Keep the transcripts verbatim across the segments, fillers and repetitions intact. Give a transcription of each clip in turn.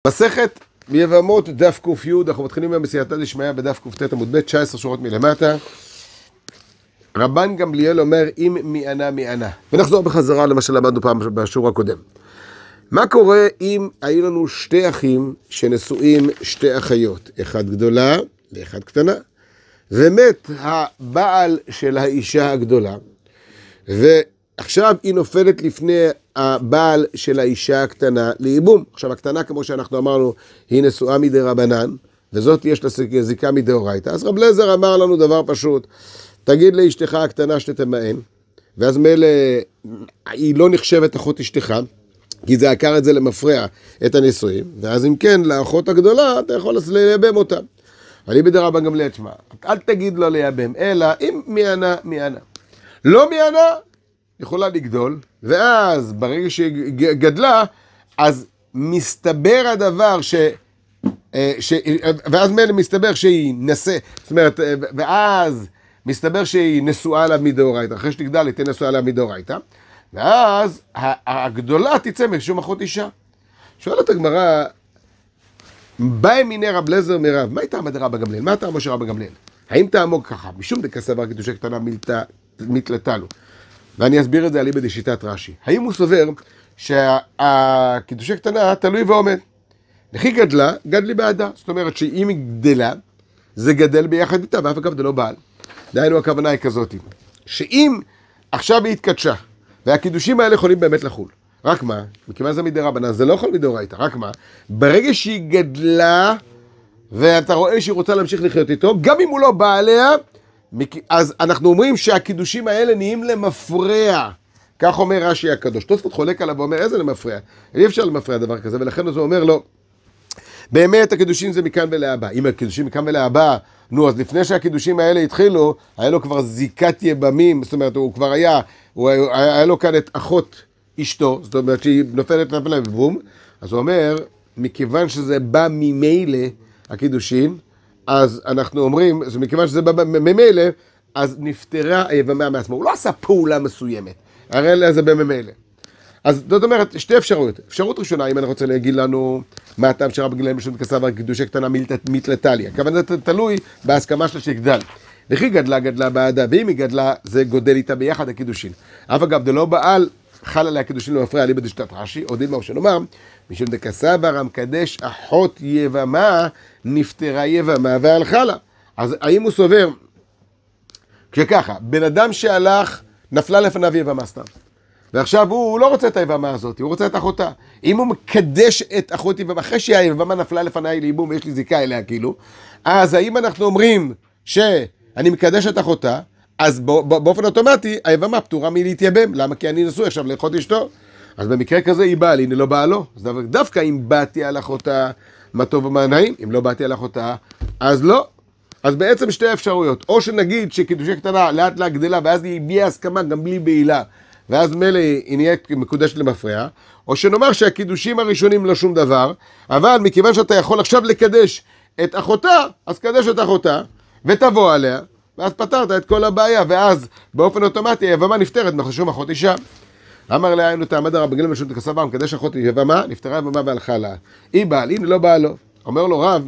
מסכת יבמות דף ק"י, אנחנו מתחילים היום בסייעתא דשמיא בדף קט עמוד ב', תשע עשרה שורות מלמטה. רבן גמליאל אומר אם מענה מענה. ונחזור בחזרה למה שלמדנו פעם בשיעור הקודם. מה קורה אם היו לנו שתי אחים שנשואים שתי אחיות, אחת גדולה ואחת קטנה, ומת הבעל של האישה הגדולה, ועכשיו היא נופלת לפני הבעל של האישה הקטנה לייבום. עכשיו הקטנה, כמו שאנחנו אמרנו, היא נשואה מדי רבנן, וזאת יש לה זיקה מדאורייתא. אז רב אליעזר אמר לנו דבר פשוט, תגיד לאשתך הקטנה שתתמען, ואז מילא היא לא נחשבת אחות אשתך, כי זה עקר את זה למפרע את הנישואים, ואז אם כן, לאחות הגדולה אתה יכול לייבם אותה. אני בדרבן גמליאל, תשמע, אל תגיד לו לייבם, אלא אם מענה מענה. לא מענה, יכולה לגדול, ואז ברגע שהיא גדלה, אז מסתבר הדבר ש... ש... ואז מילא מסתבר שהיא נשא, זאת אומרת, ואז מסתבר שהיא נשואה לה מדאורייתא, אחרי שתגדל היא תהיה נשואה לה מדאורייתא, ואז הגדולה תצא משום אחות אישה. שואלת הגמרא, באי מיני רב אליעזר מרב, מה טעם דרבן גמליאל? מה טעמו של רבן גמליאל? האם טעמו ככה? משום דקסבר קידושי קטנה מתלתה לו. ואני אסביר את זה אליבא דשיטת רש"י. האם הוא סובר שהקידושי קטנה תלוי ועומד? וכי גדלה, גדלי בעדה. זאת אומרת שאם היא גדלה, זה גדל ביחד איתה, ואף אגב זה לא בעל. דהיינו הכוונה היא כזאת, שאם עכשיו היא התקדשה, והקידושים האלה יכולים באמת לחול. רק מה? מכיוון זה מדי רבנן, זה לא יכול מדאורייתא, רק מה? ברגע שהיא גדלה, ואתה רואה שהיא רוצה להמשיך לחיות איתו, גם אם הוא לא בא עליה, אז אנחנו אומרים שהקידושים האלה נהיים למפרע. כך אומר רש"י הקדוש. תוספות חולק עליו ואומר, איזה למפרע? אי אפשר למפרע דבר כזה, ולכן הוא אומר לו, באמת הקידושים זה מכאן ולהבא. אם הקידושים מכאן ולהבא, נו, אז לפני שהקידושים האלה התחילו, היה לו כבר זיקת יבמים, זאת אומרת, הוא כבר היה, הוא היה, היה לו כאן את אחות אשתו, זאת אומרת שהיא נופלת נפלה בבום, אז הוא אומר, מכיוון שזה בא ממילא הקידושים, אז אנחנו אומרים, אז מכיוון שזה בא ממילא, אז נפטרה היבמה מעצמו. הוא לא עשה פעולה מסוימת, הרי זה במילא. אז זאת אומרת, שתי אפשרויות. אפשרות ראשונה, אם אני רוצה להגיד לנו מה הטעם שרבן גמליאל משום דקסבר קידושי קטנה מתלתה לי. הכוונה זה תלוי בהסכמה שלה שגדל. וכי גדלה, גדלה בעדה, ואם היא גדלה, זה גודל איתה ביחד הקידושין. אף אגב, זה לא בעל, חל עליה קידושין למפרע אליבא דשיטת רש"י, או דילמה או שנאמר, משום דקסבר המקדש אחות יבמה, נפטרה יבמה והלכה לה. אז האם הוא סובר, כשככה, בן אדם שהלך, נפלה לפניו יבמה סתם. ועכשיו הוא, הוא לא רוצה את היבמה הזאת, הוא רוצה את אחותה. אם הוא מקדש את אחות יבמה, אחרי שהיבמה נפלה לפניי לייבום ויש לי זיקה אליה כאילו, אז האם אנחנו אומרים שאני מקדש את אחותה, אז באופן אוטומטי היבמה פטורה מלהתייבם. למה? כי אני נשוי עכשיו לאחות אשתו. אז במקרה כזה היא באה לי, הנה לא באה לו. אז דווקא אם באתי על אחותה, מה טוב ומה נעים, אם לא באתי על אחותה, אז לא. אז בעצם שתי אפשרויות, או שנגיד שקידושי קטנה לאט לאט גדלה, ואז היא הביעה הסכמה גם בלי בעילה, ואז מילא היא נהיית מקודשת למפרע, או שנאמר שהקידושים הראשונים לא שום דבר, אבל מכיוון שאתה יכול עכשיו לקדש את אחותה, אז קדש את אחותה, ותבוא עליה, ואז פתרת את כל הבעיה, ואז באופן אוטומטי היבמה נפטרת מחשום אחות אישה. אמר לה, היינו תעמד רבן גמליאל משום דקסבר מקדש אחות יבמה, נפטרה יבמה והלכה לה. היא בעל, הנה לא באה לו. אומר לו רב,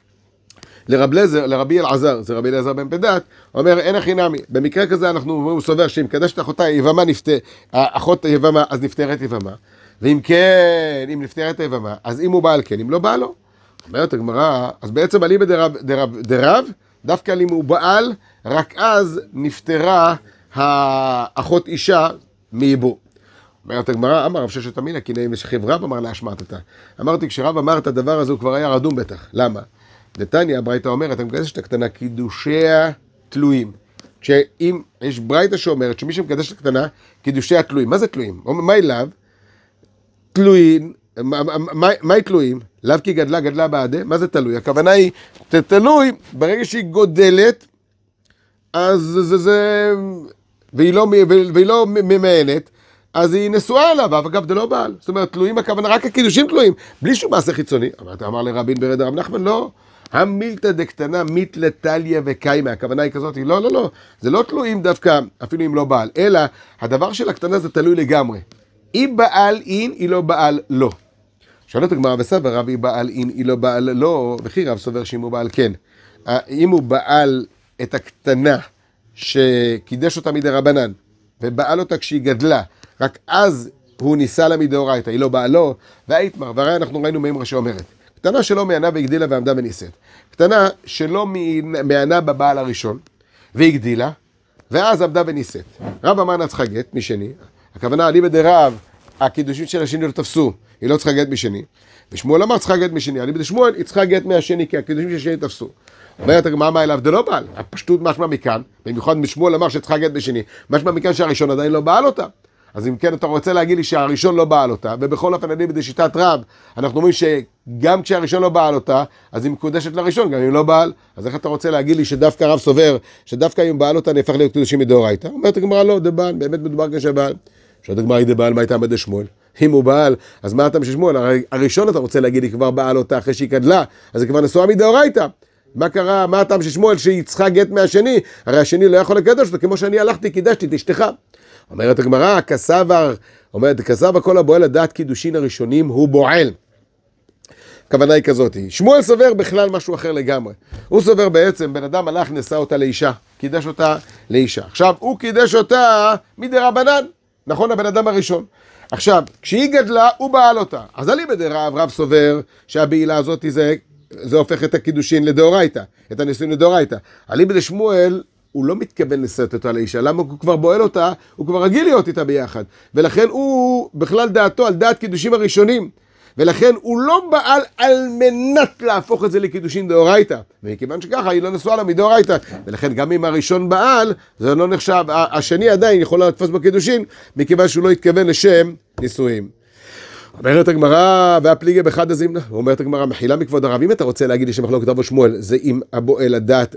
לרב אליעזר, לרבי אלעזר, זה רבי אלעזר בן פדת, אומר אין הכי נמי. במקרה כזה אנחנו הוא סובר שאם קדשת אחותה יבמה נפטר, אחות יבמה, אז נפטרת יבמה. ואם כן, אם נפטרת יבמה, אז אם הוא בעל כן, אם לא בא לו. אומרת הגמרא, אז בעצם עלי בדרב, דרב, דרב, דווקא אם הוא בעל, רק אז נפטרה האחות אישה מייבום. אומרת הגמרא, אמר רב ששת אמינא, כי נעים שכיב רב אמר להשמטתה. אמרתי, כשרב אמר את הדבר הזה, הוא כבר היה רדום בטח. למה? דתניא, הברייתא אומרת, אתה מקדש את הקטנה, קידושיה תלויים. שאם יש ברייתא שאומרת, שמי שמקדש את הקטנה, קידושיה תלויים. מה זה תלויים? מה היא לאו? תלויים, מה היא תלויים? לאו כי גדלה, גדלה בעדה, מה זה תלוי? הכוונה היא, תלוי, ברגע שהיא גודלת, אז זה, זה, והיא לא, והיא לא ממענת, אז היא נשואה עליו, אגב זה לא בעל. זאת אומרת, תלויים הכוונה, רק הקידושים תלויים, בלי שום מעשה חיצוני. אמרת, אמר לרבין ברד הרב נחמן, לא. המילתא דקטנה מתלתליה וקיימה, הכוונה היא כזאת, לא, לא, לא. זה לא תלויים דווקא, אפילו אם לא בעל, אלא הדבר של הקטנה זה תלוי לגמרי. היא בעל אין, היא לא בעל לא. שואלת הגמרא וסבר רב היא בעל אם היא לא בעל לא, וכי רב סובר שאם הוא בעל כן. אם הוא בעל את הקטנה שקידש אותה מדי רבנן, ובעל אותה כשהיא גדלה, רק אז הוא ניסה לה מדאורייתא, היא לא בעלו, והאיתמר, והרי אנחנו ראינו מימרה שאומרת, קטנה שלא מענה והגדילה ועמדה וניסית. קטנה שלא מענה בבעל הראשון, והגדילה, ואז עמדה וניסית. רב אמר לה צריכה גט משני, הכוונה עלי בדי רב, הקידושים של השני לא תפסו, היא לא צריכה גט משני. ושמואל אמר צריכה גט משני, עלי בדי שמואל היא צריכה גט מהשני, כי הקידושים של השני תפסו. אומרת הגמרא מה אליו, זה לא בעל, הפשטות משמע מכאן, במיוחד משמואל אמר שצריכה גט בשני, משמע מכאן שהראשון עדיין לא בעל אותה. אז אם כן אתה רוצה להגיד לי שהראשון לא בעל אותה, ובכל אופן אני בשיטת רב, אנחנו אומרים שגם כשהראשון לא בעל אותה, אז היא מקודשת לראשון, גם אם לא בעל, אז איך אתה רוצה להגיד לי שדווקא רב סובר, שדווקא אם בעל אותה נהפך להיות קודשים מדאורייתא? אומרת הגמרא לא, זה בעל, באמת מדובר כאן שבעל. שואלת הגמרא היא בעל, מה הייתה עמד שמואל? אם הוא בעל, אז מה אתה משל שמואל? הרי הראשון אתה רוצה להגיד לי כבר בעל אותה אחרי שהיא גדלה, אז זה כבר נשואה מדאורייתא. מה קרה? מה הטעם של שמואל שהיא צריכה גט מהשני? הרי השני לא יכול לקדש אותו, כמו שאני הלכתי, קידשתי את אשתך. אומרת הגמרא, כסבר, אומרת, כסבר כל הבועל לדעת קידושין הראשונים הוא בועל. הכוונה היא כזאת, שמואל סובר בכלל משהו אחר לגמרי. הוא סובר בעצם, בן אדם הלך נשא אותה לאישה, קידש אותה לאישה. עכשיו, הוא קידש אותה מדי רבנן, נכון? הבן אדם הראשון. עכשיו, כשהיא גדלה, הוא בעל אותה. אז עלי בדי רב, רב סובר שהבעילה הזאת זה, זה הופך את הקידושין לדאורייתא, את הנישואין לדאורייתא. עלי בדי שמואל, הוא לא מתכוון לשאת אותה לאישה, למה הוא כבר בועל אותה, הוא כבר רגיל להיות איתה ביחד, ולכן הוא בכלל דעתו על דעת קידושים הראשונים, ולכן הוא לא בעל על מנת להפוך את זה לקידושין דאורייתא, וכיוון שככה היא לא נשואה לה מדאורייתא, ולכן גם אם הראשון בעל, זה לא נחשב, השני עדיין יכול לתפוס בקידושין, מכיוון שהוא לא התכוון לשם נישואים. אומרת הגמרא, והפליגי בחד הזימנה, אומרת הגמרא, מחילה מכבוד הרב, אם אתה רוצה להגיד לי שמחלוקת רב ושמואל, זה אם הבועל הדעת,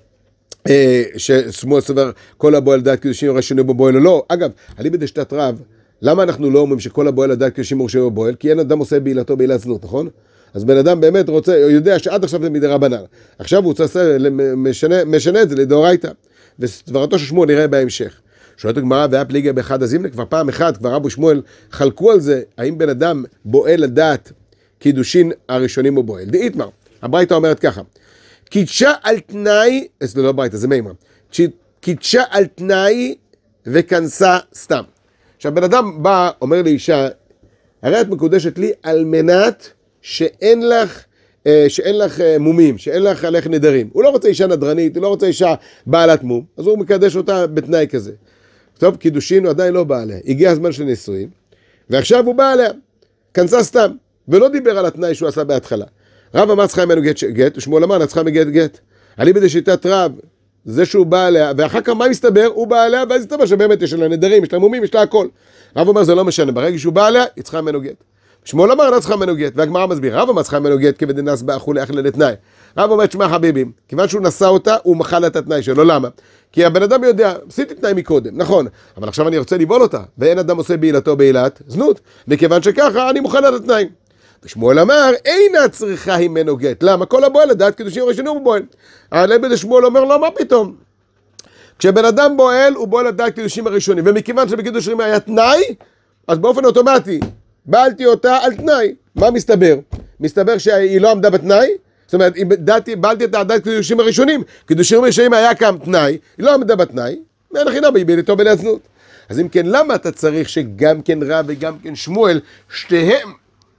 ששמואל סובר כל הבועל לדעת קידושין ראשונים בבועל או לא. אגב, עלי בדי שיטת רב, למה אנחנו לא אומרים שכל הבועל לדעת קידושין ראשונים בבועל? כי אין אדם עושה בעילתו בעילת זנות, נכון? אז בן אדם באמת רוצה, הוא יודע שעד עכשיו זה מדי רבנן, עכשיו הוא עושה, משנה, משנה את זה לדאורייתא, וסברתו של שמואל נראה בהמשך. שואלת הגמרא, והיה פליגי באחד הזימנה, כבר פעם אחת, כבר רב ושמואל חלקו על זה, האם בן אדם בועל לדעת קידושין הראשונים בבועל. דאיתמר, הברייתא אומרת ככה, קידשה על תנאי, זה לא ברייתא, זה מימרה, קידשה על תנאי וכנסה סתם. עכשיו, בן אדם בא, אומר לאישה, הרי את מקודשת לי על מנת שאין לך, שאין לך מומים, שאין לך עליך נדרים. הוא לא רוצה אישה נדרנית, הוא לא רוצה אישה בעלת מום, אז הוא מקדש אותה בתנאי כזה. טוב, קידושין הוא עדיין לא בא עליה, הגיע הזמן של נישואים, ועכשיו הוא בא עליה, כנסה סתם, ולא דיבר על התנאי שהוא עשה בהתחלה. רב אמר צריכה ממנו גט, גט, ושמואל אמר צריכה מגט גט. עלי בדי שיטת רב, זה שהוא בא עליה, ואחר כך מה מסתבר? הוא בא עליה, ואז הסתבר שבאמת יש לה נדרים, יש לה מומים, יש לה הכל. רב אומר זה לא משנה, ברגע שהוא בא עליה, היא צריכה ממנו גט. שמואל אמר לא צריכה ממנו גט, והגמרא מסביר, רב אמר צריכה ממנו גט, כבדנס באכולי אחלה לתנאי. רב אומר, שמע חביבים, כיוון שהוא נשא אותה, הוא מחל את התנאי שלו, למה? כי הבן אדם יודע, עשיתי תנאי מקודם, נכון, אבל עכשיו אני רוצה לבעול אותה, ואין אדם עושה בעילתו בעילת זנות, מכיוון שככה אני מוכן את התנאי. ושמואל אמר, אינה צריכה הימנו גט. למה? כל הבועל לדעת קידושין ראשונים הוא בועל. עלי בדי שמואל אומר, לא, מה פתאום? כשבן אדם בועל, הוא בועל לדעת קידושין הראשונים, ומכיוון שבקידושין היה תנאי, אז באופן אוטומטי, בעלתי אותה על תנאי. מה מסתבר? מסתבר שהיא לא עמדה בתנאי, זאת אומרת, בעלתי אותה על דעת קידושין הראשונים, קידושין ראשונים היה קם תנאי, היא לא עמדה בתנאי, ואין חינם, היא בעילתו בעילת זנות. אז אם כן, למה אתה צריך שגם כן רב וגם כן שמואל, שתיהם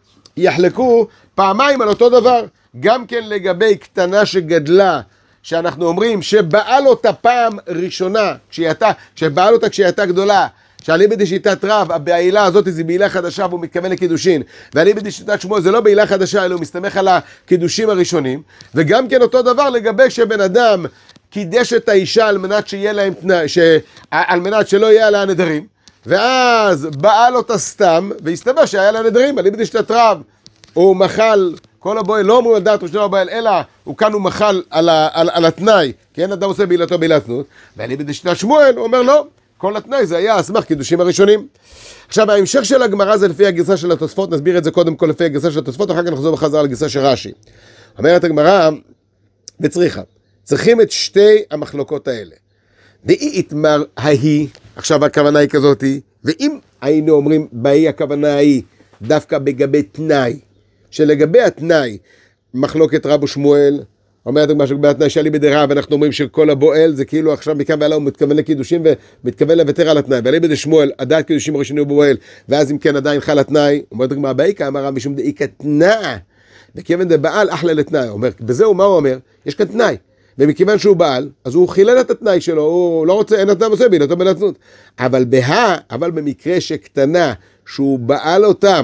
יחלקו פעמיים על אותו דבר, גם כן לגבי קטנה שגדלה, שאנחנו אומרים שבעל אותה פעם ראשונה, כשבעל אותה כשהיא הייתה גדולה, שעלי בדי שיטת רב, הבעילה הזאת זה בעילה חדשה והוא מתכוון לקידושין, ועלי בדי שיטת שמואל זה לא בעילה חדשה, אלא הוא מסתמך על הקידושים הראשונים, וגם כן אותו דבר לגבי שבן אדם קידש את האישה על מנת שיהיה להם תנאי, על מנת שלא יהיה לה נדרים, ואז בעל אותה סתם, והסתבר שהיה לה נדרים, עלי בדי שיטת רב, הוא מחל, כל הבועל, לא אומרים על דעת ראשון הבועל, אלא הוא כאן הוא מחל על, על, על התנאי, כי אין אדם עושה בעילתו בעילת זנות, ועלי בדי שיטת שמואל, הוא אומר לא, כל התנאי זה היה אסמך קידושים הראשונים. עכשיו ההמשך של הגמרא זה לפי הגרסה של התוספות, נסביר את זה קודם כל לפי הגרסה של התוספות, אחר כך נחזור בחזרה לגרסה של רש"י. אומרת הגמרא, וצריכה, צריכים את שתי המחלוקות האלה. דאי יתמר ההיא, עכשיו הכוונה היא כזאת, ואם היינו אומרים בהיא הכוונה היא דווקא בגבי תנאי, שלגבי התנאי, מחלוקת רב ושמואל, אומרת הגמרא שלגבי התנאי שעלי בדרב, אנחנו אומרים שכל הבועל זה כאילו עכשיו מכאן והלאה הוא מתכוון לקידושים ומתכוון לוותר על התנאי. ועלי בדשמואל, עדיין קידושים הראשונים הוא בועל, ואז אם כן עדיין חל התנאי, אומרת הגמרא באיקה, אמר רב משום דאיקה תנא, וכיוון דבעל אחלה לתנאי. הוא אומר, בזהו מה הוא אומר? יש כאן תנאי. ומכיוון שהוא בעל, אז הוא חילל את התנאי שלו, הוא לא רוצה, אין התנאי עושה בעילתו בנצנות. אבל בה, אבל במקרה שקטנה, שהוא בעל אותה,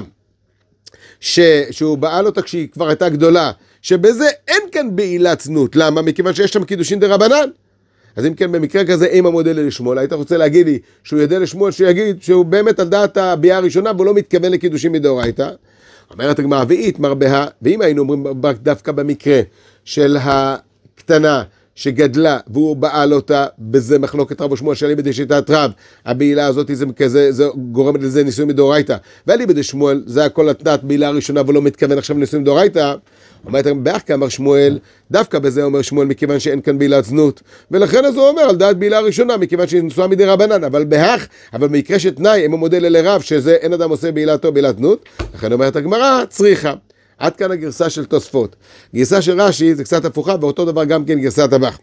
ש, שהוא בעל אותה כשהיא כבר הייתה גדולה, שבזה אין כאן בעילת צנות. למה? מכיוון שיש שם קידושין דרבנן. אז אם כן, במקרה כזה, אם המודל לשמואל, היית רוצה להגיד לי שהוא יודע לשמואל, שיגיד שהוא באמת על דעת הביאה הראשונה, והוא לא מתכוון לקידושין מדאורייתא. אומרת הגמרא, ואית מרבה, ואם היינו אומרים דווקא במקרה של הקטנה שגדלה והוא בעל אותה, בזה מחלוקת רב ושמואל שעלי בדשיטת רב, הבעילה הזאת זה כזה, זה גורמת לזה ניסוי מדאורייתא, ועלי בדשמואל זה הכל התנת בעילה הראשונה ולא מתכוון עכשיו לניסוי מדאורייתא. אומרת באחכה אמר שמואל, דווקא בזה אומר שמואל מכיוון שאין כאן בעילת זנות, ולכן אז הוא אומר על דעת בעילה הראשונה מכיוון שהיא נשואה מדי רבנן, אבל בהך, אבל במקרה שתנאי אם הוא מודל אלי רב שזה אין אדם עושה בעילתו בעילת זנות, לכן אומרת הגמרא צריכה. עד כאן הגרסה של תוספות. גרסה של רש"י זה קצת הפוכה, ואותו דבר גם כן גרסת הבח.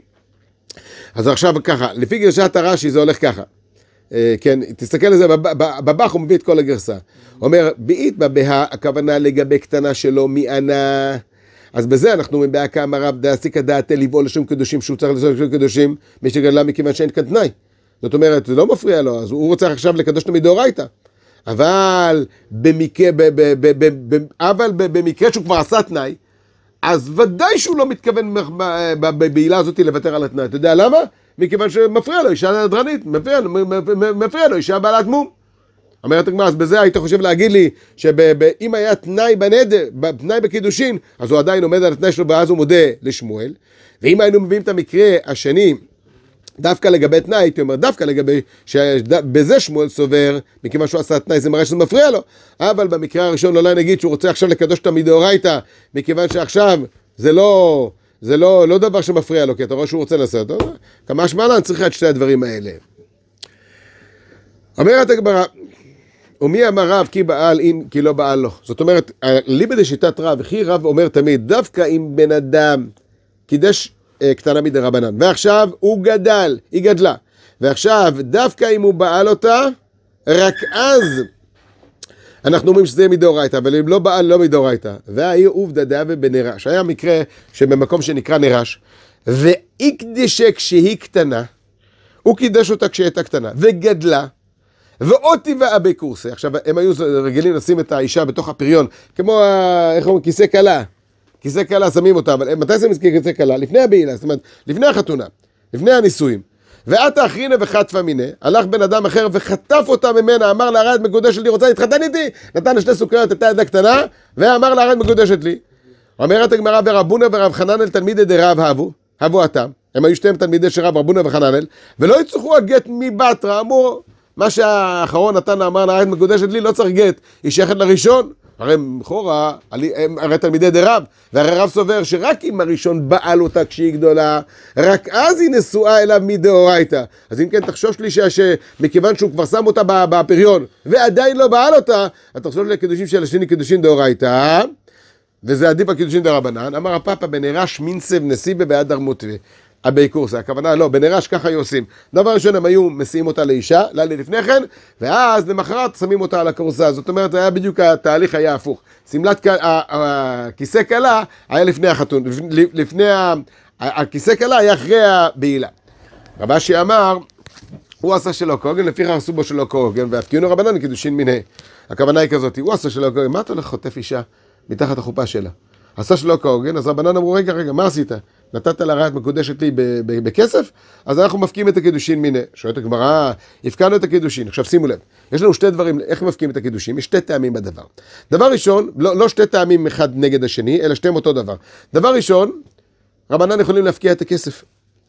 אז עכשיו ככה, לפי גרסת הרש"י זה הולך ככה. אה, כן, תסתכל על זה, בבח הוא מביא את כל הגרסה. הוא אומר, בעית בבה, הכוונה לגבי קטנה שלו מענה. אז בזה אנחנו אומרים, בהקה אמר רב דעסיקא דעתי לבעול לשום קדושים, שהוא צריך לעשות לשום קדושים, מי שגדלה מכיוון שאין כאן תנאי. זאת אומרת, זה לא מפריע לו, אז הוא רוצה עכשיו לקדוש אותו מדאורייתא. אבל במקרה, ב, ב, ב, ב, ב, אבל במקרה שהוא כבר עשה תנאי, אז ודאי שהוא לא מתכוון בעילה הזאת לוותר על התנאי. אתה יודע למה? מכיוון שמפריע לו אישה דרנית, מפריע, מפריע לו אישה בעלת מום. אומרת הגמרא, אז בזה היית חושב להגיד לי שאם היה תנאי בנדר, תנאי בקידושין, אז הוא עדיין עומד על התנאי שלו ואז הוא מודה לשמואל. ואם היינו מביאים את המקרה השני, דווקא לגבי תנאי, הייתי אומר, דווקא לגבי, שבזה שמואל סובר, מכיוון שהוא עשה תנאי, זה מראה שזה מפריע לו. אבל במקרה הראשון, אולי נגיד שהוא רוצה עכשיו לקדוש את המדאורייתא, מכיוון שעכשיו זה לא, זה לא, לא דבר שמפריע לו, כי אתה רואה שהוא רוצה לעשות. כמה שמעלה, אני צריך את שתי הדברים האלה. אומרת הגמרא, ומי אמר רב כי בעל אם כי לא בעל לו. זאת אומרת, לי בדשיטת רב, וכי רב אומר תמיד, דווקא אם בן אדם קידש קטנה מדי רבנן, ועכשיו הוא גדל, היא גדלה, ועכשיו דווקא אם הוא בעל אותה, רק אז אנחנו אומרים שזה מדאורייתא, אבל אם לא בעל לא מדאורייתא. והיא עובדא דהווה בנרש, היה מקרה שבמקום שנקרא נרש, והקדשה כשהיא קטנה, הוא קידש אותה כשהייתה קטנה, וגדלה, ועוד טבעה בקורסי. עכשיו הם היו רגילים לשים את האישה בתוך הפריון, כמו, איך אומרים, כיסא קלה, כיסא קלה שמים אותה, אבל מתי שמים כיסא קלה? לפני הבעילה, זאת אומרת, לפני החתונה, לפני הנישואים. ואת האחרינה וחטפה מיני, הלך בן אדם אחר וחטף אותה ממנה, אמר לה, הרי את מקודשת לי, רוצה להתחתן איתי? נתן לשתי סוכריות, הייתה ידה קטנה, ואמר לה, הרי את מקודשת לי. אומרת הגמרא, ורבונה ורב חננאל תלמידי דרב הבו, הבו אתם, הם היו שתיהם תלמידי של רב רבונה וחננאל, ולא יצטרכו הגט מבטרה, אמרו, מה שהאחרון נתן אמר לה, הרי את מקודשת לי, לא צריך גט, היא שייכת לראשון. הרי חורה, הרי תלמידי דרב, והרי רב סובר שרק אם הראשון בעל אותה כשהיא גדולה, רק אז היא נשואה אליו מדאורייתא. אז אם כן תחשוש לי שמכיוון שהוא כבר שם אותה בפריון, ועדיין לא בעל אותה, אז תחשוש לי הקידושים של השני קידושין דאורייתא, וזה עדיף הקידושין דרבנן. אמר הפאפה בנרש מינסב נסיבה באדר מוטווה. אבי קורסה, הכוונה לא, בנרש ככה היו עושים. דבר ראשון הם היו מסיעים אותה לאישה, לילה לפני כן, ואז למחרת שמים אותה על הקורסה. זאת אומרת, היה בדיוק התהליך היה הפוך. סמלת הכיסא קלה היה לפני החתון, לפני, הכיסא קלה היה אחרי הבעילה. רב אשי אמר, הוא עשה שלא כהוגן, לפיכך עשו בו שלא כהוגן, והפקיעונו רבנן קידושין מיני. הכוונה היא כזאת, הוא עשה שלא כהוגן, מה אתה הולך חוטף אישה מתחת החופה שלה? עשה שלא כהוגן, אז רבנן אמרו, רגע, רגע, מה עשית? נתת לה ראיית מקודשת לי בכסף, אז אנחנו מפקיעים את הקידושין מיני. שואלת הגמרא, הפקענו את הקידושין. עכשיו שימו לב, יש לנו שתי דברים, איך מפקיעים את הקידושין? יש שתי טעמים בדבר. דבר ראשון, לא, לא שתי טעמים אחד נגד השני, אלא שתיהם אותו דבר. דבר ראשון, רבנן יכולים להפקיע את הכסף.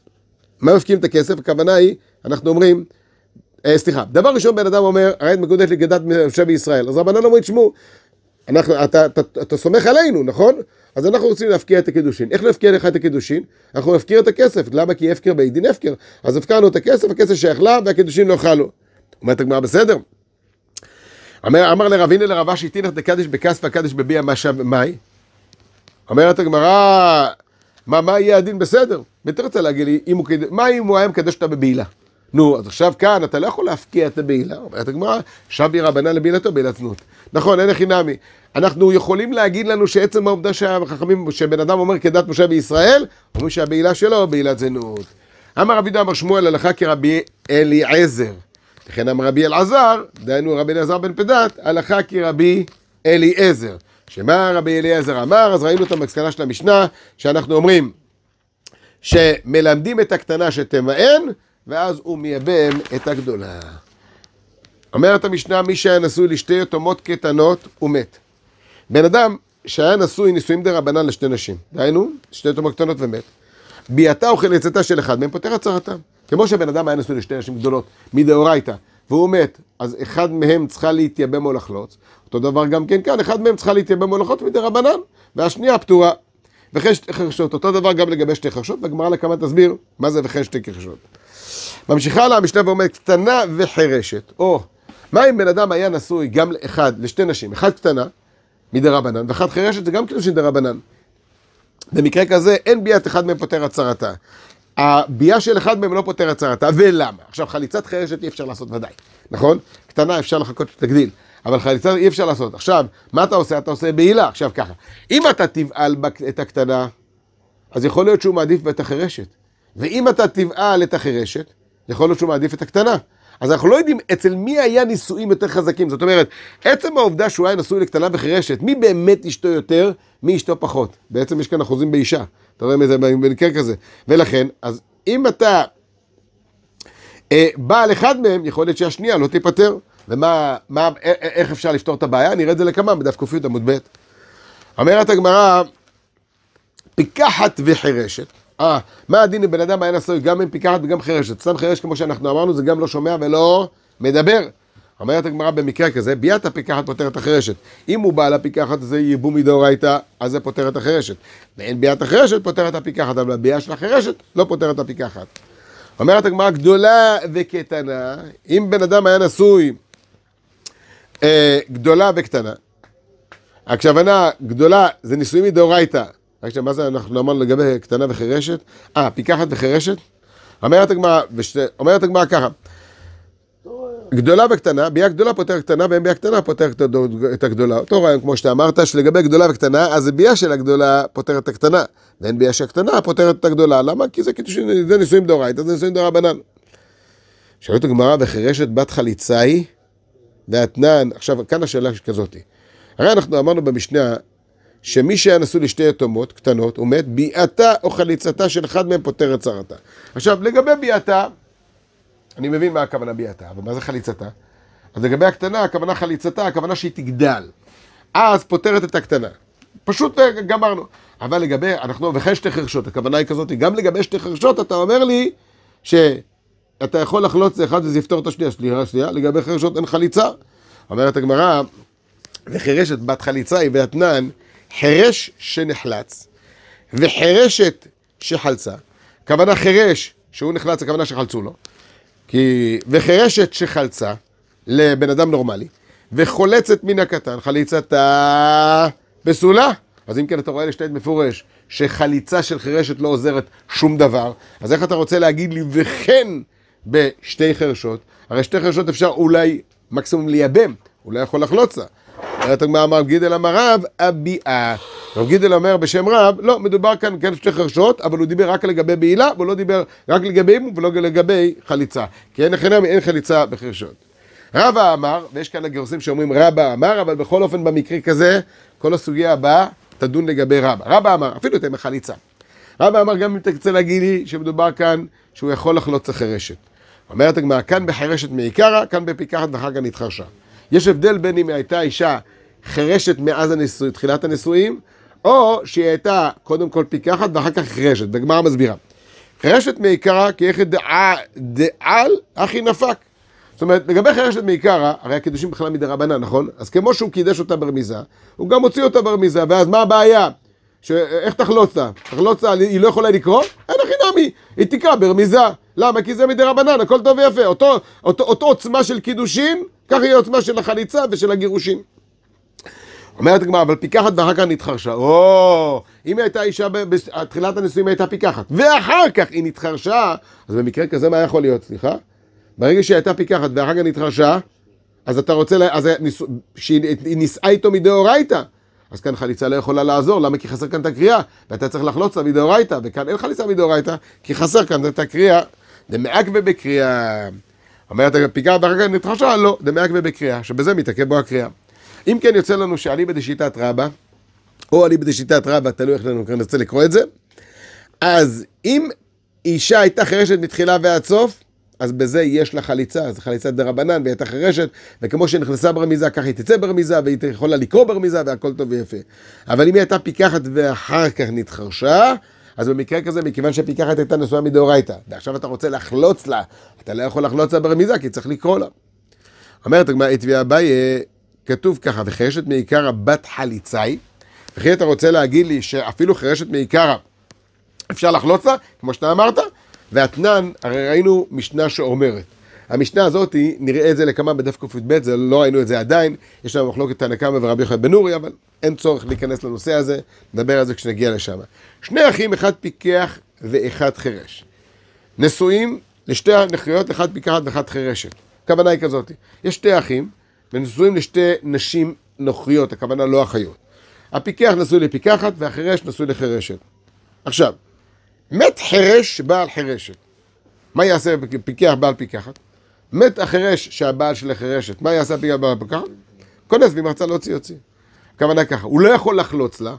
מה מפקיעים את הכסף? הכוונה היא, אנחנו אומרים, אה, סליחה, דבר ראשון בן אדם אומר, ראיית מקודשת לי גדת משה בישראל. אז רבנן אומרים, תשמעו, אנחנו, אתה, אתה, אתה, אתה סומך עלינו, נכון? אז אנחנו רוצים להפקיע את הקידושין. איך להפקיע לך את הקידושין? אנחנו נפקיר את הכסף. למה? כי הפקר בית דין הפקר. אז הפקרנו את הכסף, הכסף שייך לה, והקידושין לא חלו. אומרת הגמרא בסדר. אמר, אמר לרבינה לרבה שהתינך דקדיש בכספא קדיש בביאה מאי. אומרת הגמרא, מה, מה יהיה הדין בסדר? בתרצה להגיד לי, אם הוא, מה אם הוא היה מקדש אותה בבעילה? נו, אז עכשיו כאן אתה לא יכול להפקיע את הבעילה. אומרת הגמרא, שבי רבנן לבעילתו בעילת זנות. נכון, אין הכי נמי. אנחנו יכולים להגיד לנו שעצם העובדה שהחכמים, שבן אדם אומר כדת משה בישראל, אומרים שהבעילה שלו בעילת זנות. אמר רבי יהודה אמר שמואל הלכה כרבי אליעזר. לכן אמר רבי אלעזר, דהיינו רבי אלעזר בן פדת, הלכה כרבי אליעזר. שמה רבי אליעזר אמר? אז ראינו את המסקנה של המשנה, שאנחנו אומרים שמלמדים את הקטנה שתמאן, ואז הוא מייבם את הגדולה. אומרת המשנה, מי שהיה נשוי לשתי יתומות קטנות, הוא מת. בן אדם שהיה נשוי נישואים דרבנן לשתי נשים, דהיינו, שתי יתומות קטנות ומת. ביאתה או חליצתה של אחד מהם פותר הצהרתם. כמו שבן אדם היה נשוי לשתי נשים גדולות, מדאורייתא, והוא מת, אז אחד מהם צריכה להתייבם או לחלוץ. אותו דבר גם כן כאן, אחד מהם צריכה להתייבם או לחלוץ מדרבנן, והשנייה פטורה. וכן שתי חרשות, אותו דבר גם לגבי שתי חרשות, והגמרא לכמה תסביר מה זה וכן שתי חרשות. ממשיכה לה המשנה ואומרת, קטנה וחרשת. או, מה אם בן אדם היה נשוי גם לאחד, לשתי נשים, אחד קטנה, מדרבנן, ואחד חרשת זה גם קידושין דרבנן. במקרה כזה, אין ביאת אחד מהם פותר הצהרתה. הביאה של אחד מהם לא פותר הצהרתה, ולמה? עכשיו, חליצת חרשת אי אפשר לעשות ודאי, נכון? קטנה אפשר לחכות שתגדיל, אבל חליצת אי אפשר לעשות. עכשיו, מה אתה עושה? אתה עושה בעילה. עכשיו ככה, אם אתה תבעל את הקטנה, אז יכול להיות שהוא מעדיף את החרשת. ואם אתה תבעל את החרשת, יכול להיות שהוא מעדיף את הקטנה. אז אנחנו לא יודעים אצל מי היה נישואים יותר חזקים. זאת אומרת, עצם העובדה שהוא היה נשוי לקטנה וחירשת, מי באמת אשתו יותר, מי אשתו פחות. בעצם יש כאן אחוזים באישה. אתה רואה מזה במקרה כזה. ולכן, אז אם אתה אה, בעל אחד מהם, יכול להיות שהשנייה לא תיפטר. ומה, מה, איך אפשר לפתור את הבעיה? נראה את זה לכמה, בדף קופיות עמוד ב'. אומרת הגמרא, פיקחת וחירשת. אה, מה הדין אם בן אדם היה נשוי גם עם פיקחת וגם חירשת? סתם חירש כמו שאנחנו אמרנו, זה גם לא שומע ולא מדבר. אומרת הגמרא במקרה כזה, ביאת הפיקחת פותר את החירשת. אם הוא בעל הפיקחת זה ייבום מדאורייתא, אז זה פותר את החירשת. ואין ביאת החירשת פותר את הפיקחת, אבל הביאה של החירשת לא פותר את הפיקחת. אומרת הגמרא, גדולה וקטנה, אם בן אדם היה נשוי אה, גדולה וקטנה, הכוונה גדולה זה נישואים מדאורייתא, רק מה זה אנחנו אמרנו לגבי קטנה וחירשת? אה, פיקחת וחירשת? אומרת הגמרא, אומרת הגמרא ככה, גדולה וקטנה, ביאה גדולה פותר קטנה, ואין ביאה קטנה פותר את הגדולה. אותו רעיון כמו שאתה אמרת, שלגבי גדולה וקטנה, אז ביאה של הגדולה פותר את הקטנה, ואין ביאה של הקטנה פותר את הגדולה. למה? כי זה קידושין, זה נישואים דאורייתא, זה נישואים דרבנן. שאלת הגמרא, וחירשת בת חליצה היא, ואתנן, עכשיו כאן השאלה כזאת. הרי אנחנו אמרנו במשנה, שמי שהיה נשוי לשתי יתומות קטנות, הוא מת, ביאתה או חליצתה של אחד מהם פותר את צרתה. עכשיו, לגבי ביאתה, אני מבין מה הכוונה ביאתה, אבל מה זה חליצתה? אז לגבי הקטנה, הכוונה חליצתה, הכוונה שהיא תגדל. אז פותרת את הקטנה. פשוט גמרנו. אבל לגבי, אנחנו, וכן שתי חרשות, הכוונה היא כזאת, גם לגבי שתי חרשות, אתה אומר לי שאתה יכול לחלוץ אחד וזה יפתור את השנייה, שנייה, שנייה, לגבי חרשות אין חליצה. אומרת הגמרא, וחירשת בת חליצה היא ואתנן, חירש שנחלץ, וחירשת שחלצה. כוונה חירש שהוא נחלץ, הכוונה שחלצו לו. כי, וחירשת שחלצה לבן אדם נורמלי, וחולצת מן הקטן, חליצתה בסולה. אז אם כן אתה רואה לשתית מפורש, שחליצה של חירשת לא עוזרת שום דבר, אז איך אתה רוצה להגיד לי, וכן בשתי חרשות? הרי שתי חרשות אפשר אולי מקסימום לייבם, אולי יכול לחלוץ לה. אומרת הגמרא, אמר רב גידל אמר רב, הביאה. רב גידל אומר בשם רב, לא, מדובר כאן כן שתי חרשות, אבל הוא דיבר רק לגבי בעילה, והוא לא דיבר רק לגבי אימום ולא לגבי חליצה. כי אין חינם, אין חליצה בחרשות. רבא אמר, ויש כאן הגרסים שאומרים רבא אמר, אבל בכל אופן במקרה כזה, כל הסוגיה הבאה תדון לגבי רבא. רבא אמר, אפילו אתם בחליצה. רבא אמר גם אם תרצה להגיד לי שמדובר כאן שהוא יכול לחלוץ החרשת. אומרת הגמרא, כאן בחרשת מעיקרא, כאן בפיקחת ואחר כך נתחרשה. יש הבדל בין אם הייתה אישה חרשת מאז הנישואי, תחילת הנישואים, או שהיא הייתה קודם כל פיקחת ואחר כך חרשת. בגמרא מסבירה. חרשת מעיקרא כאיכא דעל אחי נפק. זאת אומרת, לגבי חרשת מעיקרא, הרי הקידושים בכלל מדרבנן, נכון? אז כמו שהוא קידש אותה ברמיזה, הוא גם הוציא אותה ברמיזה, ואז מה הבעיה? איך תחלוץ לה? תחלוץ לה, היא לא יכולה לקרוא? אין הכי נמי, היא תקרא ברמיזה. למה? כי זה מדרבנן, הכל טוב ויפה. אותו, אותו, אותו עוצמה של קידושין, כך יהיה עוצמה של החליצה ושל הגירושים. אומרת הגמרא, אבל פיקחת ואחר כך נתחרשה. או, אם היא הייתה אישה, בתחילת הנישואים הייתה פיקחת, ואחר כך היא נתחרשה, אז במקרה כזה מה יכול להיות, סליחה? ברגע שהיא הייתה פיקחת ואחר כך נתחרשה, אז אתה רוצה, לה, אז שהיא נישאה איתו מדאורייתא, אז כאן חליצה לא יכולה לעזור, למה? כי חסר כאן את הקריאה, ואתה צריך לחלוץ לה מדאורייתא, וכאן אין חליצה מדאורייתא, כי חסר כאן את הקריאה, דמעכבה בקריאה. אומרת, פיקחת ואחר כך נתחרשה, לא, דמעכבה בקריאה, שבזה מתעכב בו הקריאה. אם כן יוצא לנו שאליבא דשיטת רבא, או אליבא דשיטת רבא, תלוי איך לנו נרצה לקרוא את זה, אז אם אישה הייתה חרשת מתחילה ועד סוף, אז בזה יש לה חליצה, אז חליצת דרבנן, והיא הייתה חרשת, וכמו שנכנסה ברמיזה, ככה היא תצא ברמיזה, והיא יכולה לקרוא ברמיזה, והכל טוב ויפה. אבל אם היא הייתה פיקחת ואחר כך נתחרשה, אז במקרה כזה, מכיוון שפיקחת הייתה נשואה מדאורייתא, ועכשיו אתה רוצה לחלוץ לה, אתה לא יכול לחלוץ לה ברמיזה, כי צריך לקרוא לה. אומרת הגמרא, אתבי אביי, כתוב ככה, וחרשת מעיקרא בת חליצאי, וכי אתה רוצה להגיד לי שאפילו חרשת מעיקרא אפשר לחלוץ לה, כמו שאתה אמרת, והתנן, הרי ראינו משנה שאומרת. המשנה הזאת, נראה את זה לכמה בדף ק"ב, זה לא ראינו את זה עדיין, יש לנו מחלוקת תנא קמא ורבי יוחנן בן נורי, אבל אין צורך להיכנס לנושא הזה, נדבר על זה כשנגיע לשם. שני אחים, אחד פיקח ואחד חרש. נשואים לשתי הנכריות, אחד פיקחת ואחד חרשת. הכוונה היא כזאת, יש שתי אחים, ונשואים לשתי נשים נוכריות, הכוונה לא אחיות. הפיקח נשוי לפיקחת והחרש נשוי לחרשת. עכשיו, מת חרש בעל חרשת. מה יעשה פיקח בעל פיקחת? מת החרש שהבעל של החרשת. מה יעשה פיקח בעל פיקחת? כונס ואם רצה להוציא יוציא. הכוונה ככה, הוא לא יכול לחלוץ לה,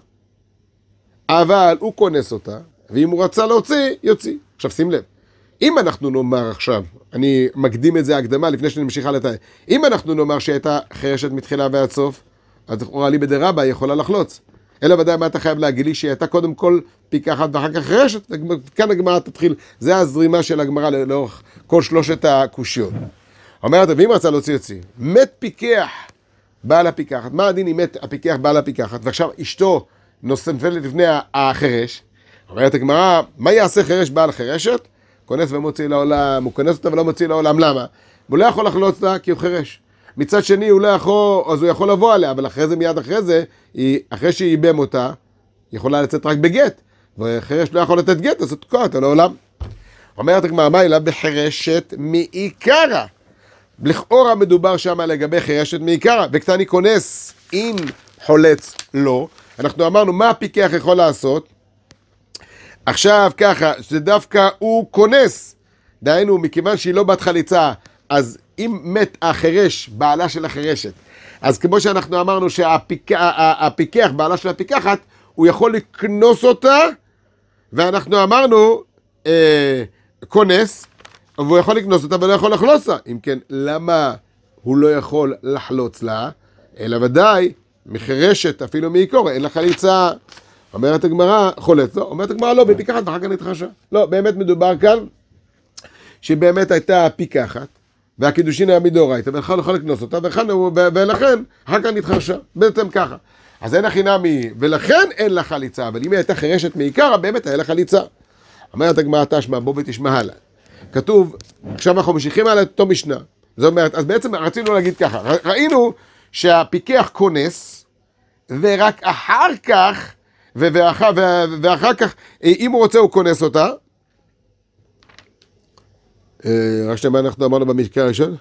אבל הוא כונס אותה, ואם הוא רצה להוציא, יוציא. עכשיו שים לב, אם אנחנו נאמר עכשיו, אני מקדים את זה הקדמה לפני שאני ממשיכה לתאר, אם אנחנו נאמר שהייתה חרשת מתחילה ועד סוף, אז לכאורה אליבא דרבא היא יכולה לחלוץ. אלא ודאי מה אתה חייב להגיד לי שהיא הייתה קודם כל פיקחת ואחר כך חרשת, כאן הגמרא תתחיל, זה הזרימה של הגמרא לאורך כל שלושת הקושיות. אומרת, ואם רצה להוציא יוציא, מת פיקח בעל הפיקחת, מה הדין אם מת הפיקח בעל הפיקחת, ועכשיו אשתו נופלת לפני החרש, אומרת הגמרא, מה יעשה חרש בעל חרשת? כונס ומוציא לעולם, הוא כונס אותה ולא מוציא לעולם, למה? הוא לא יכול לחלוץ אותה כי הוא חרש. מצד שני הוא לא יכול, אז הוא יכול לבוא עליה, אבל אחרי זה, מיד אחרי זה, היא, אחרי שהיא איבם אותה, היא יכולה לצאת רק בגט, וחרש לא יכול לתת גט, אז הוא תקוע אותה לעולם. אומרת הגמרא, מה אלא בחרשת מעיקרא? לכאורה מדובר שם לגבי חרשת מעיקרא, וקטני כונס, אם חולץ לא, אנחנו אמרנו מה הפיקח יכול לעשות, עכשיו ככה, שזה דווקא הוא כונס, דהיינו, מכיוון שהיא לא בת חליצה, אז אם מת החרש, בעלה של החרשת, אז כמו שאנחנו אמרנו שהפיקח, בעלה של הפיקחת, הוא יכול לקנוס אותה, ואנחנו אמרנו, אה, כונס, והוא יכול לקנוס אותה ולא יכול לחלוץ לה. אם כן, למה הוא לא יכול לחלוץ לה? אלא ודאי, מחרשת, אפילו מעיקור, אין לה חליצה. אומרת הגמרא, חולץ, לא, אומרת הגמרא, לא, בפיקחת ואחר כך נתחרשה. לא, באמת מדובר כאן, שבאמת הייתה פיקחת, והקידושין היה מדאורייתא, ולכן יכול לקנוס אותה, ולכן אחר כך נתחרשה, בעצם ככה. אז אין הכי נמי, ולכן אין לה חליצה, אבל אם היא הייתה חרשת מעיקרא, באמת היה לה חליצה. אומרת הגמרא תשמע, בוא ותשמע הלאה. כתוב, עכשיו אנחנו ממשיכים על אותו משנה. זאת אומרת, אז בעצם רצינו להגיד ככה, ראינו שהפיקח כונס, ורק אחר כך, ואחר, ואחר כך, אם הוא רוצה הוא כונס אותה, רק שמה אנחנו אמרנו במקרה הראשון?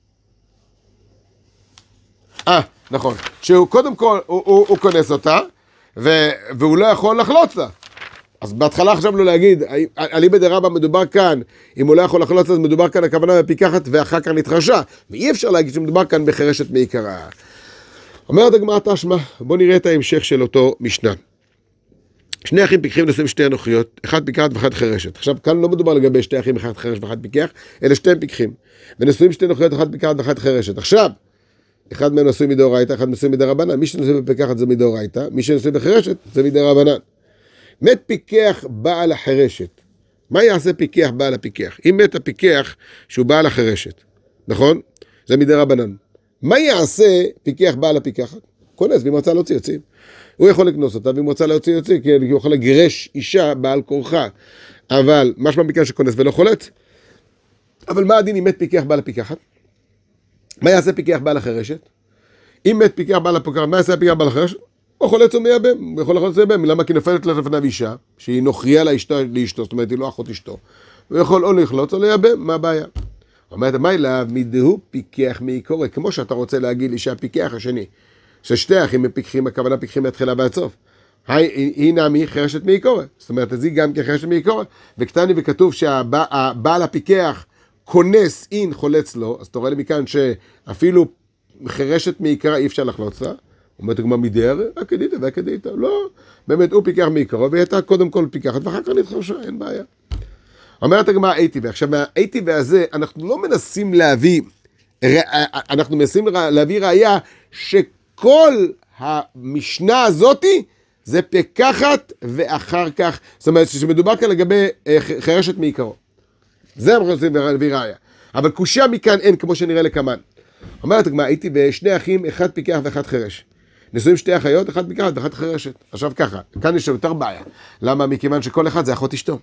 אה, נכון. שהוא קודם כל, הוא, הוא, הוא כונס אותה, ו, והוא לא יכול לחלוץ לה. אז בהתחלה חשבנו לו להגיד, אליבא דרבא מדובר כאן, אם הוא לא יכול לחלוץ לה, אז מדובר כאן הכוונה בפיקחת ואחר כך נתחרשה. ואי אפשר להגיד שמדובר כאן בחרשת מעיקרא. אומרת הגמרא תשמע, בוא נראה את ההמשך של אותו משנה. שני אחים פיקחים נשואים שתי אנוכיות, אחד פיקחת ואחד חרשת. עכשיו, כאן לא מדובר לגבי שתי אחים, אחד חרש ואחד פיקח, אלא שתיהם פיקחים. ונשואים שתי אנוכיות, אחד פיקחת ואחד חרשת. עכשיו, אחד מהם נשוי מדאורייתא, אחד נשוי מדרבנן. מי שנשוי בפיקחת זה מדאורייתא, מי שנשוי בחרשת זה מדרבנן. מת פיקח בעל החרשת. מה יעשה פיקח בעל הפיקח? אם מת הפיקח שהוא בעל החרשת, נכון? זה מדרבנן. מה יעשה פיקח בעל הפיקחת? כונס, ואם רצה להוציא יוצאים. הוא יכול לקנוס אותה, ואם רוצה להוציא יוציא, כי הוא יכול לגרש אישה בעל כורחה. אבל, משמע מכאן שכונס ולא חולץ. אבל מה הדין אם מת פיקח בעל הפיקחת? מה יעשה פיקח בעל החרשת? אם מת פיקח בעל הפיקח, מה יעשה פיקח בעל החרשת? הוא חולץ ומייבם, הוא יכול לחולץ ומייבם, למה? כי נופלת לפניו אישה, שהיא נוכריה לאשתו, לאשתו, זאת אומרת, היא לא אחות אשתו. הוא יכול או לחלוץ או לייבם, מה הבעיה? אומרת, מה אליו? מדהו פיקח מעיקורי, כמו שאתה רוצה להגיד לי שהפיקח השני, ששתי אחים מפיקחים, הכוונה פיקחים מהתחילה ועד סוף. היא נעמי חרשת מעיקורי, זאת אומרת, אז היא גם כחרשת מעיקורי, וכתני וכתוב שהבעל הפיקח כונס אין חולץ לו, אז אתה רואה לי מכאן שאפילו חרשת מעיקרה אי אפשר לחלוץ לה, אומרת הגמרא מדייר, הכדיתא והכדיתא, לא, באמת הוא פיקח מעיקרו, והיא הייתה קודם כל פיקחת, ואחר כך נתחרשה, אין בעיה. אומרת הגמרא אייטיבה, עכשיו מהאייטיבה הזה, אנחנו לא מנסים להביא, אנחנו מנסים להביא ראייה, שכל המשנה הזאתי, זה פיקחת ואחר כך, זאת אומרת, שמדובר כאן לגבי חרשת מעיקרו. זה אנחנו עושים להביא ראייה. אבל קושיה מכאן אין, כמו שנראה לקמן. אומרת הגמרא, הייתי בשני אחים, אחד פיקח ואחד חרש. נשואים שתי אחיות, אחד פיקחת ואחד חרשת. עכשיו ככה, כאן יש יותר בעיה. למה? מכיוון שכל אחד זה אחות אשתו.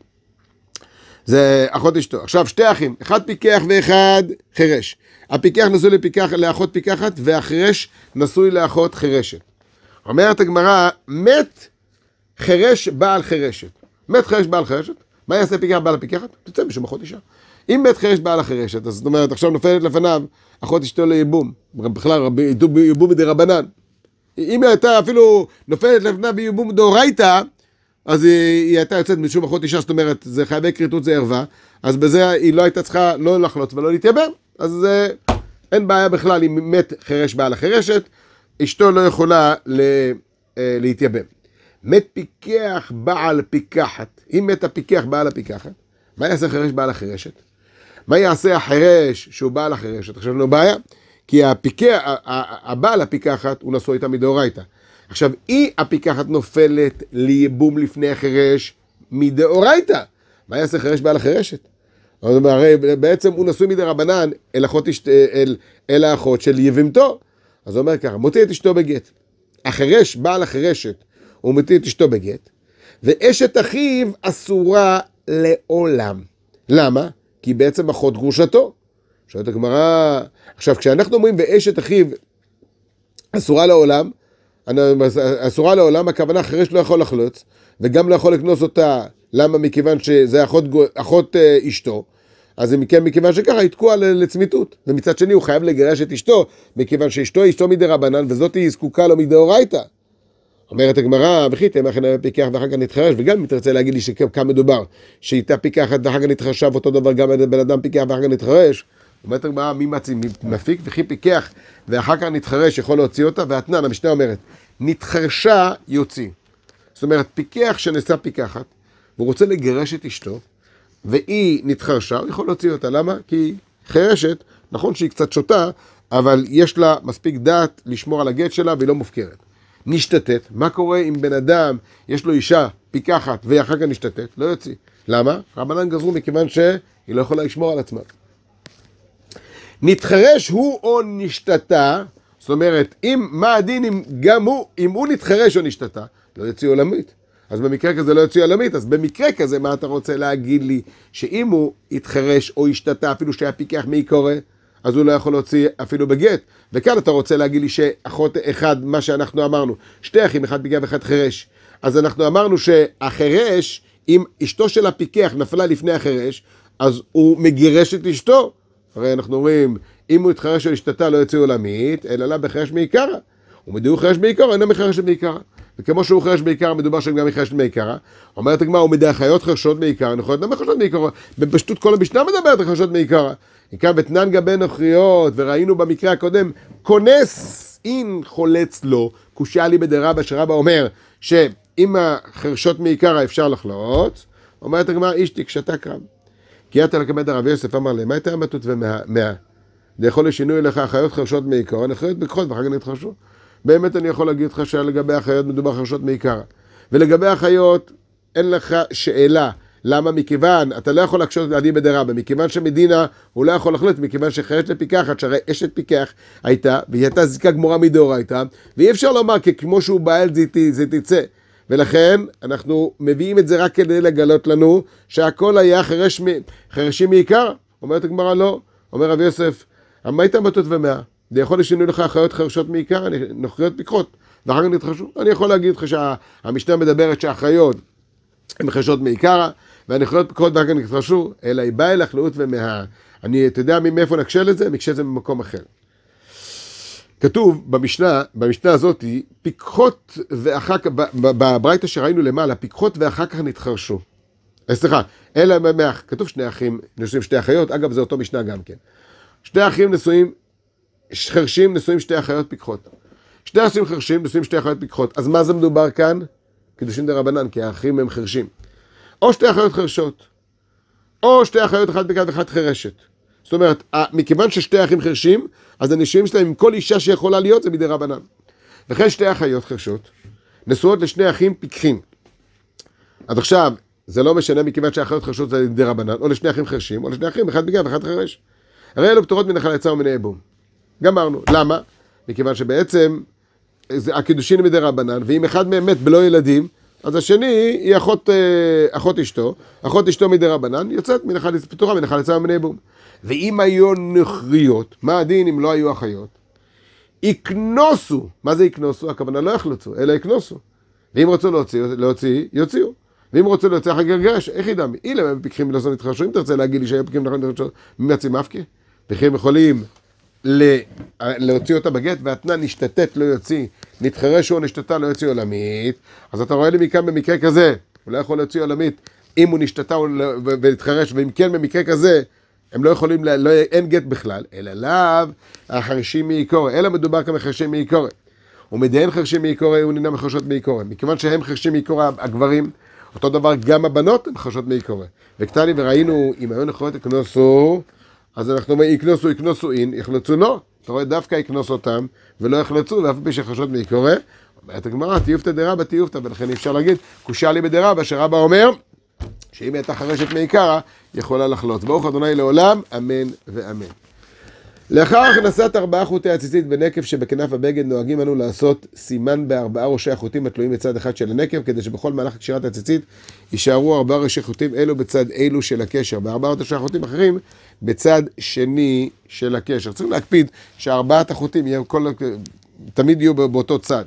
זה אחות אשתו. עכשיו שתי אחים, אחד פיקח ואחד חרש. הפיקח נשוי לפיקח, לאחות פיקחת, והחרש נשוי לאחות חרשת. אומרת הגמרא, מת חרש בעל חרשת. מת חרש בעל חרשת, מה יעשה פיקח בעל הפיקחת? תצא בשם אחות אישה. אם מת חרש בעל החרשת, אז זאת אומרת, עכשיו נופלת לפניו אחות אשתו לייבום. בכלל, ייבום מדי רבנן. אם היא הייתה אפילו נופלת לפניו בייבום דאורייתא, אז היא, היא הייתה יוצאת משום אחות אישה, זאת אומרת, זה חייבי כריתות, זה ערווה, אז בזה היא לא הייתה צריכה לא לחלוץ ולא להתייבם. אז זה, אין בעיה בכלל אם מת חרש בעל החרשת, אשתו לא יכולה ל, אה, להתייבם. מת פיקח בעל פיקחת, אם מת הפיקח בעל הפיקחת, מה יעשה חרש בעל החרשת? מה יעשה החרש שהוא בעל החרשת? עכשיו לא בעיה, כי הפיקח, הבעל הפיקחת הוא נשוי איתה מדאורייתא. עכשיו, היא הפיקחת נופלת לייבום לפני החרש מדאורייתא. מה יעשה חרש בעל החרשת? הרי בעצם הוא נשוי מדי רבנן אל, אל, אל האחות של יבימתו. אז הוא אומר ככה, מוציא את אשתו בגט. החרש, בעל החרשת, הוא מוציא את אשתו בגט, ואשת אחיו אסורה לעולם. למה? כי בעצם אחות גרושתו. שואלת הגמרא, עכשיו כשאנחנו אומרים ואשת אחיו אסורה לעולם, אסורה לעולם, הכוונה חרש לא יכול לחלוץ, וגם לא יכול לקנוס אותה, למה? מכיוון שזה אחות, אחות אשתו, אז מכן, מכיוון שככה היא תקועה לצמיתות, ומצד שני הוא חייב לגרש את אשתו, מכיוון שאשתו אשתו מדי רבנן, וזאת היא זקוקה לו מדאורייתא. אומרת הגמרא, וכי תהיה מאחר פיקח ואחר כך נתחרש, וגם אם תרצה להגיד לי שכמה מדובר, שאיתה פיקחת ואחר כך נתחרשה, ואותו דבר גם בן אדם פיקח ואחר כך נתחרש, אומרת הגמרא, מי מציא, מי מפיק, וכי פיקח ואחר כך נתחרש יכול להוציא אותה, והתנן, המשנה אומרת, נתחרשה יוציא. זאת אומרת, פיקח שנשא פיקחת, והוא רוצה לגרש את אשתו, והיא נתחרשה, הוא יכול להוציא אותה. למה? כי חרשת, נכון שהיא קצת שוטה, אבל יש לה מספיק דעת לשמור על הגט שלה, והיא לא מופקרת. נשתתת, מה קורה אם בן אדם, יש לו אישה פיקחת, ואחר כך נשתתת? לא יוציא. למה? רבנן גזרו מכיוון שהיא לא יכולה לשמור על עצמה. נתחרש הוא או נשתתה, זאת אומרת, אם, מה הדין אם גם הוא, אם הוא נתחרש או נשתתה, לא יוציא עולמית. אז במקרה כזה לא יוציא עולמית, אז במקרה כזה מה אתה רוצה להגיד לי? שאם הוא יתחרש או ישתתה, אפילו שהיה פיקח מעיקורא, אז הוא לא יכול להוציא אפילו בגט. וכאן אתה רוצה להגיד לי שאחות אחד, מה שאנחנו אמרנו, שתי אחים, אחד פיקח ואחד חרש. אז אנחנו אמרנו שהחרש, אם אשתו של הפיקח נפלה לפני החרש, אז הוא מגירש את אשתו. הרי אנחנו אומרים, אם הוא יתחרש או ישתתה לא יוציא עולמית, אלא לה בחרש מעיקרא. ומדוע חרש מעיקרא, אינו מחרש מעיקרא. וכמו שהוא חרש מעיקרא, מדובר שגם מחרש מעיקרא. אומרת הגמרא, הוא מדי החיות חרשות מעיקרא, נכון? לא מחרשות מעיקרא. בפשטות כל המשנה מדברת על חרשות מעיקרא. עיקר בתנן גבי נוכריות, וראינו במקרה הקודם, כונס אין חולץ לו, קושיה לי בדרבא, שרבא אומר, שאם החרשות מעיקרא אפשר לחלוץ, אומרת הגמרא, אישתי קשתה קרב. כי אתה לקמד הרב יוסף אמר להם, מה הייתה המתות ומאה? זה יכול לשינוי לך החיות חרשות מעיקרא, אני חיות בקחות ואחר כך נתחרשו. באמת אני יכול להגיד לך שלגבי החיות מדובר חרשות מעיקרא. ולגבי החיות, אין לך שאלה. למה? מכיוון, אתה לא יכול להקשות לעדי בדרבא, מכיוון שמדינה הוא לא יכול לחלט, מכיוון שחרש לפיקחת, שהרי אשת פיקח הייתה, והיא הייתה זיקה גמורה מדאורייתא, ואי אפשר לומר כי כמו שהוא בעל זה תצא. ולכן אנחנו מביאים את זה רק כדי לגלות לנו שהכל היה חרש, חרשים מעיקרא. אומרת הגמרא לא, אומר רב יוסף, המייטה מתות ומאה. זה יכול לשינוי לך החיות חרשות מעיקר, נוכריות פיקחות, ואחר כך נתחשו. אני יכול להגיד לך שהמשנה מדברת שהחיות הן חרשות מעיקר, והנוכריות פיקחות ואחר כך נתחשו, אלא היא באה אל החלאות ומאה. אני, אתה יודע מאיפה נקשה לזה? נקשה לזה ממקום אחר. כתוב במשנה, במשנה הזאת, פיקחות ואחר כך, בברייתא שראינו למעלה, פיקחות ואחר כך נתחרשו. סליחה, אלא ממח, כתוב שני אחים, נשואים שתי אחיות, אגב זה אותו משנה גם כן. שתי אחים נשואים, חרשים נשואים שתי אחיות פיקחות. שני אחים חרשים נשואים שתי אחיות פיקחות. אז מה זה מדובר כאן? קידושין דרבנן, כי האחים הם חרשים. או שתי אחיות חרשות, או שתי אחיות אחת פיקחת ואחת חרשת. זאת אומרת, מכיוון ששתי אחים חרשים, אז הנישואים שלהם עם כל אישה שיכולה להיות זה מדי רבנן. וכן שתי אחיות חרשות, נשואות לשני אחים פיקחים. עד עכשיו, זה לא משנה מכיוון שהאחיות חרשות זה מדי רבנן, או לשני אחים חרשים, או לשני אחים, אחד פיקח ואחד חרש. הרי אלו פטורות מן החלצה ומן הייבום. גמרנו. למה? מכיוון שבעצם הקידושין מדי רבנן, ואם אחד מהם מת בלא ילדים, אז השני היא אחות, אחות אשתו, אחות אשתו מדי רבנן, יוצאת מן החלצה, פטורה מן החלצה ומן הייבום. ואם היו נוכריות, מה הדין אם לא היו אחיות? יקנוסו. מה זה יקנוסו? הכוונה לא יחלצו, אלא יקנוסו. ואם רוצו להוציא, להוציא, יוציאו. ואם רוצו להוציא אחר גרגש, איך ידע? אילם הם פיקחים ולא נתחרשו. אם תרצה להגיד לי שהיו פיקחים ולא נתחרשו, מי יצאים מפקי? פיקחים יכולים להוציא אותה בגט, והתנא נשתתת לא יוציא, נתחרש או נשתתה לא יוציא עולמית. אז אתה רואה לי מכאן במקרה כזה, הוא לא יכול להוציא עולמית אם הוא נשתתה ולהתחרש, ואם כן במקרה כזה, הם לא יכולים, לא, אין גט בכלל, אלא לאו החרשים מעיקורי, אלא מדובר כאן בחרשים מעיקורי. ומדיין חרשים מעיקורי, הוא נהנה מחרשות מעיקורי. מכיוון שהם חרשים מעיקורי הגברים, אותו דבר גם הבנות הם חרשות מעיקורי. וקטני וראינו, אם היו נכונות יקנוסו, אז אנחנו אומרים, יקנוסו, יקנוסו אין, יחלצו לא. אתה רואה, דווקא יקנוס אותם, ולא יחלצו, ואף פי שחרשות מעיקורי. אומרת הגמרא, תיופתא דרבא תיופתא, ולכן אפשר להגיד, קושיה לי בדרבא, שרבא אומר, שאם הייתה חרשת מעיקרא, יכולה לחלוץ. ברוך ה' לעולם, אמן ואמן. לאחר הכנסת ארבעה חוטי הציצית בנקב שבכנף הבגד, נוהגים אנו לעשות סימן בארבעה ראשי החוטים התלויים בצד אחד של הנקב, כדי שבכל מהלך קשירת הציצית יישארו ארבעה ראשי חוטים אלו בצד אלו של הקשר, וארבעה ראשי החוטים אחרים בצד שני של הקשר. צריך להקפיד שארבעת החוטים יהיו כל, תמיד יהיו באותו צד.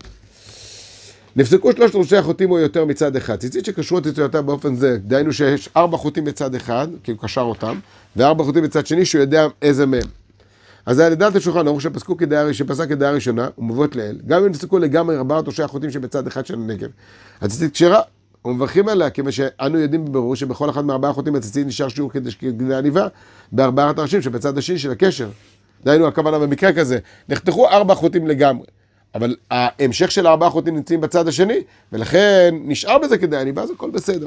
נפסקו שלושת ראשי החוטים או יותר מצד אחד. ציצית שקשרו את ציציותיו באופן זה, דהיינו שיש ארבע חוטים בצד אחד, כי הוא קשר אותם, וארבע חוטים בצד שני שהוא יודע איזה מהם. אז זה לדעת השולחן ערוך שפסקו כדעה, שפסק כדעה ראשונה, ומובאות לאל, גם אם נפסקו לגמרי ארבעת ראשי החוטים שבצד אחד של הנקב. הציצית כשרה, ומברכים עליה, כיוון שאנו יודעים בבירור שבכל אחד מארבעה חוטים הציצית נשאר שיעור כדי עניבה, בארבעת הראשים שבצד השני של הקשר. דהיינו הכוונה במקרה כזה, נחתכו ארבע חוטים לגמרי. אבל ההמשך של ארבעה חוטים נמצאים בצד השני, ולכן נשאר בזה כדי עניבה, אז הכל בסדר.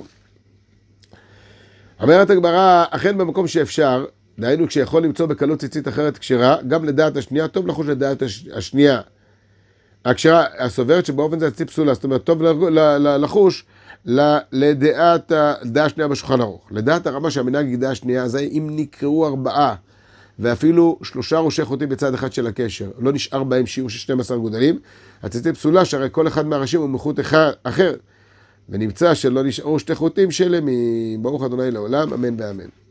אומרת הגמרא, אכן במקום שאפשר, דהיינו כשיכול למצוא בקלות ציצית אחרת כשרה, גם לדעת השנייה, טוב לחוש לדעת השנייה. הכשרה, הסוברת שבאופן זה הציצית פסולה, זאת אומרת, טוב לחוש לדעת הדעה השנייה בשולחן ערוך. לדעת הרמה שהמנהג היא דעה השנייה, אז אם נקראו ארבעה, ואפילו שלושה ראשי חוטים בצד אחד של הקשר, לא נשאר בהם שיעור של שנים עשר גודלים, הציצית פסולה שהרי כל אחד מהראשים הוא מחוט אחר, ונמצא שלא נשארו שתי חוטים שלהם, ברוך ה' לעולם, אמן ואמן.